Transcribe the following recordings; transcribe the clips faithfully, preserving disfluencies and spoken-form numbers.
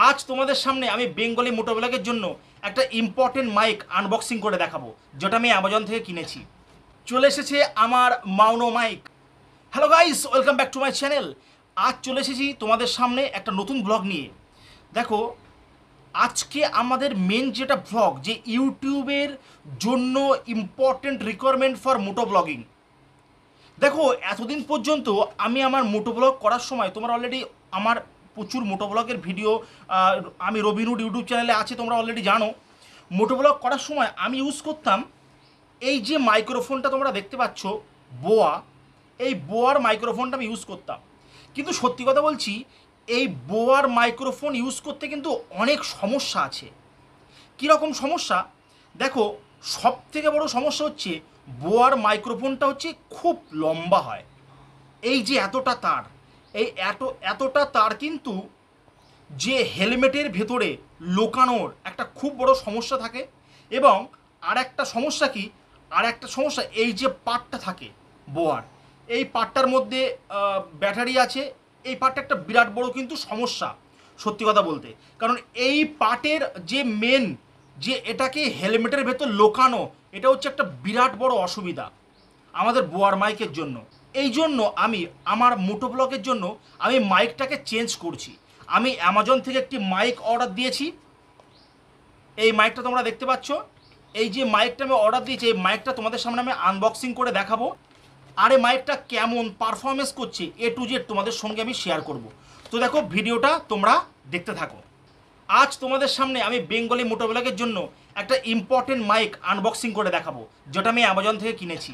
आज तुम्हारे सामने आमी बेंगली मोटो ब्लॉगের জন্য একটা ইম্পর্টেন্ট মাইক আনবক্সিং করে দেখাবো যেটা আমি অ্যামাজন থেকে কিনেছি। চলে এসেছে আমার Maono mic. Hello guys, welcome back to my channel. আজ চলে এসেছি তোমাদের সামনে একটা নতুন ব্লগ নিয়ে। দেখো আজকে আমাদের মেন যেটা ব্লগ, যে ইউটিউবের জন্য important requirement for moto blogging. দেখো এতদিন পর্যন্ত আমি আমার মোটো ব্লগ করার সময়, তোমরা অলরেডি আমার প্রচুর মোটো ব্লগের ভিডিও আমি রবিনুড ইউটিউব চ্যানেলে আছে, তোমরা অলরেডি জানো। মোটো ব্লগ করার সময় আমি ইউজ করতাম এই যে মাইক্রোফোনটা তোমরা দেখতে পাচ্ছ, বোয়া। এই বোয়ার মাইক্রোফোনটা আমি ইউজ করতাম, কিন্তু সত্যি কথা বলছি এই বোয়ার মাইক্রোফোন ইউজ করতে কিন্তু অনেক সমস্যা আছে। কীরকম সমস্যা? দেখো সব থেকে বড় সমস্যা হচ্ছে বোয়ার মাইক্রোফোনটা হচ্ছে খুব লম্বা হয়। এই যে এতটা তার, এই এত এতটা তার কিন্তু যে হেলমেটের ভেতরে লোকানোর একটা খুব বড় সমস্যা থাকে। এবং আর একটা সমস্যা কি, আর একটা সমস্যা এই যে পার্টটা থাকে বোয়ার, এই পার্টটার মধ্যে ব্যাটারি আছে। এই পার্টটা একটা বিরাট বড় কিন্তু সমস্যা সত্যি কথা বলতে, কারণ এই পার্টের যে মেন যে এটাকে হেলমেটের ভেতর লোকানো, এটা হচ্ছে একটা বিরাট বড় অসুবিধা আমাদের বোয়ার মাইকের জন্য। এই জন্য আমি আমার মোটো ব্লগের জন্য আমি মাইকটাকে চেঞ্জ করছি। আমি অ্যামাজন থেকে একটি মাইক অর্ডার দিয়েছি। এই মাইকটা তোমরা দেখতে পাচ্ছ। এই যে মাইকটা আমি অর্ডার দিয়েছি, এই মাইকটা তোমাদের সামনে আমি আনবক্সিং করে দেখাবো। আর এই মাইকটা কেমন পারফরমেন্স করছে এ টু জেড তোমাদের সঙ্গে আমি শেয়ার করব। তো দেখো ভিডিওটা তোমরা দেখতে থাকো। আজ তোমাদের সামনে আমি বেঙ্গলি মোটো ব্লগের জন্য একটা ইম্পর্টেন্ট মাইক আনবক্সিং করে দেখাবো যেটা আমি অ্যামাজন থেকে কিনেছি।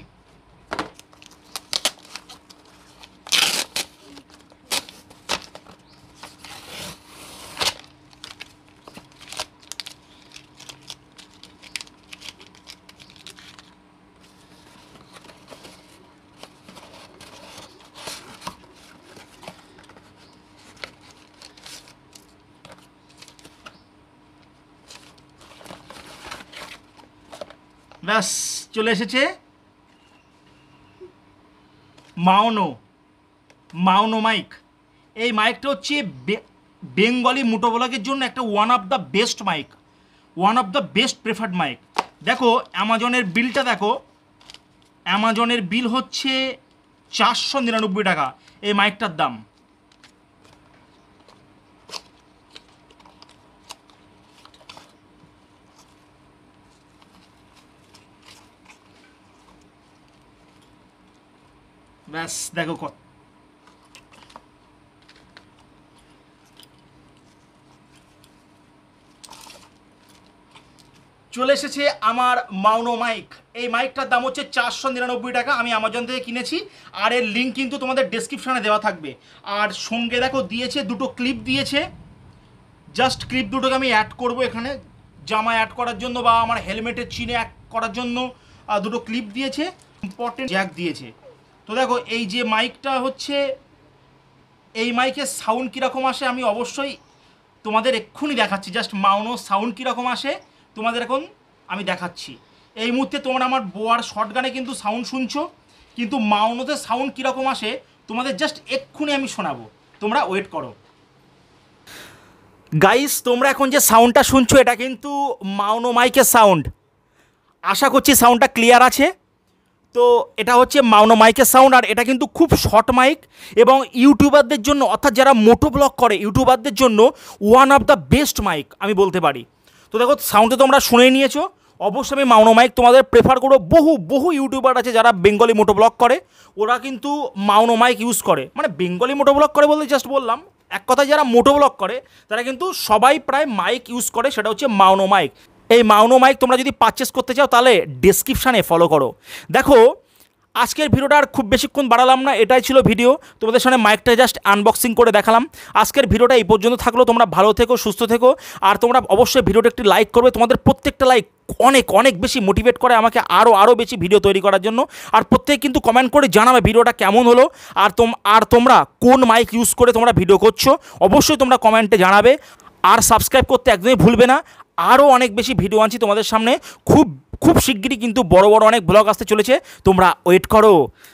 ব্যাস চলে এসেছে মাওনো মাওনো মাইক। এই মাইকটা হচ্ছে বেঙ্গলি মোটো ব্লগের জন্য একটা one of the best mic, one of the best preferred mic. দেখো অ্যামাজনের বিলটা দেখো, অ্যামাজনের বিল হচ্ছে চারশো নিরানব্বই টাকা এই মাইকটার দাম। ব্যাস দেখো কত চলে এসেছে আমার মাওনো মাইক। এই মাইকটার দাম হচ্ছে চারশো নিরানব্বই টাকা। আমি অ্যামাজন থেকে কিনেছি, আর এর লিঙ্ক কিন্তু তোমাদের ডেসক্রিপশানে দেওয়া থাকবে। আর সঙ্গে দেখো দিয়েছে দুটো ক্লিপ দিয়েছে। জাস্ট ক্লিপ দুটোকে আমি অ্যাড করব এখানে, জামা অ্যাড করার জন্য বা আমার হেলমেটের চিনে অ্যাড করার জন্য দুটো ক্লিপ দিয়েছে। ইম্পর্টেন্ট জ্যাক দিয়েছে। তো দেখো এই যে মাইকটা হচ্ছে, এই মাইকের সাউন্ড কীরকম আসে আমি অবশ্যই তোমাদের এক্ষুনি দেখাচ্ছি। জাস্ট মাউনো সাউন্ড কীরকম আসে তোমাদের এখন আমি দেখাচ্ছি। এই মুহূর্তে তোমরা আমার বোয়ার শর্টগানে কিন্তু সাউন্ড শুনছো, কিন্তু মাউনোতে সাউন্ড কীরকম আসে তোমাদের জাস্ট এক্ষুনি আমি শোনাবো, তোমরা ওয়েট করো। গাইস তোমরা এখন যে সাউন্ডটা শুনছো এটা কিন্তু মাউনো মাইকের সাউন্ড। আশা করছি সাউন্ডটা ক্লিয়ার আছে। তো এটা হচ্ছে মাওনো মাইকের সাউন্ড, আর এটা কিন্তু খুব শর্ট মাইক এবং ইউটিউবারদের জন্য, অর্থাৎ যারা মোটো ব্লগ করে ইউটিউবারদের জন্য one of the best mic আমি বলতে পারি। তো দেখো সাউন্ডে তোমরা শুনেই নিয়েছো। অবশ্যই আমি মাওনো মাইক তোমাদের প্রেফার করবো। বহু বহু ইউটিউবার আছে যারা বেঙ্গলি মোটো ব্লগ করে, ওরা কিন্তু মাওনো মাইক ইউজ করে। মানে বেঙ্গলি মোটো ব্লগ করে বলতে জাস্ট বললাম, এক কথায় যারা মোটো ব্লগ করে তারা কিন্তু সবাই প্রায় মাইক ইউজ করে, সেটা হচ্ছে মাওনো মাইক। এই মাওনো মাইক তোমরা যদি পারচেস করতে চাও তাহলে ডেসক্রিপশানে ফলো করো। দেখো আজকের ভিডিওটা আর খুব বেশিক্ষণ বাড়ালাম না, এটাই ছিল ভিডিও। তোমাদের সামনে মাইকটা জাস্ট আনবক্সিং করে দেখালাম। আজকের ভিডিওটা এই পর্যন্ত থাকলো। তোমরা ভালো থেকো, সুস্থ থেকো, আর তোমরা অবশ্যই ভিডিওটা একটি লাইক করবে। তোমাদের প্রত্যেকটা লাইক অনেক অনেক বেশি মোটিভেট করে আমাকে আরও আরও বেশি ভিডিও তৈরি করার জন্য। আর প্রত্যেকে কিন্তু কমেন্ট করে জানাবে ভিডিওটা কেমন হলো, আর তোম আর তোমরা কোন মাইক ইউজ করে তোমরা ভিডিও করছো অবশ্যই তোমরা কমেন্টে জানাবে। আর সাবস্ক্রাইব করতে একদমই ভুলবে না। আরও অনেক বেশি ভিডিও আনছি তোমাদের সামনে। খুব খুব শিগগিরই কিন্তু বড় বড় অনেক ব্লগ আসতে চলেছে, তোমরা ওয়েট করো।